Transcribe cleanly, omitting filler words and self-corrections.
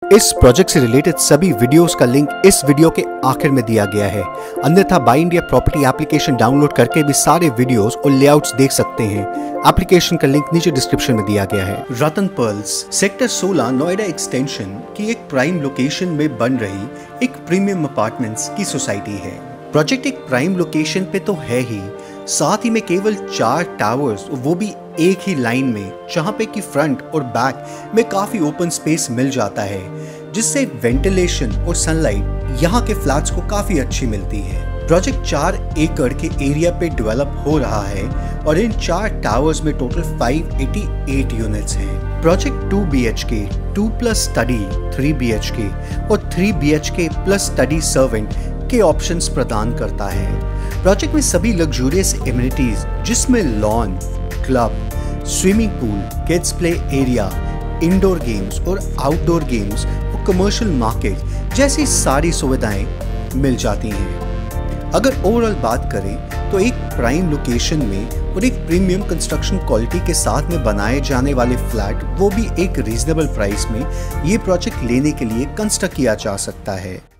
इस प्रोजेक्ट से रिलेटेड सभी वीडियोस का लिंक इस वीडियो के आखिर में दिया गया है। अन्यथा buy India property application download करके भी सारे वीडियोस और लेआउट्स देख सकते हैं। एप्लीकेशन का लिंक नीचे डिस्क्रिप्शन में दिया गया है। Ratan pearls sector 16 Noida extension की एक प्राइम लोकेशन में बन रही एक प्रीमियम अपार्टमेंट्स की सोसाइटी है। प्रोजेक्ट एक प्राइम लोकेशन पे तो है ही, साथ ही में केवल 4 टावर्स, वो भी एक ही लाइन में, जहां पे कि फ्रंट और बैक में काफी ओपन स्पेस मिल जाता है, जिससे वेंटिलेशन और सनलाइट यहां के फ्लैट्स को काफी अच्छी मिलती है। प्रोजेक्ट 4 एकड़ के एरिया पे डेवलप हो रहा है और इन 4 टावर्स में टोटल 588 यूनिट्स हैं। प्रोजेक्ट 2 BHK 2+ स्टडी 3 BHK और 3 BHK प्लस स्टडी सर्वेंट के ऑप्शंस प्रदान करता है। प्रोजेक्ट में सभी लग्जूरियस एमिनिटीज जिसमें lawn, club, swimming pool, kids play area, indoor games और आउटडोर गेम्स और कमर्शियल मार्केट जैसी सारी सुविधाएं मिल जाती हैं। अगर ओवरऑल बात करें तो एक प्राइम लोकेशन में और एक प्रीमियम कंस्ट्रक्शन क्वालिटी के साथ में बनाए जाने वाले फ्लैट, वो भी एक रीजनेबल प्राइस में, ये प्रोजेक्ट लेने के लिए कंस्ट्रक्ट किया जा सकता है।